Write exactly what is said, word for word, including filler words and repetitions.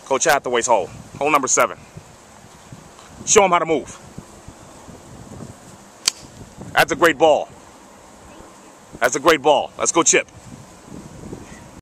Coach Hathaway's hole. Hole number seven. Show him how to move. That's a great ball. That's a great ball. Let's go chip.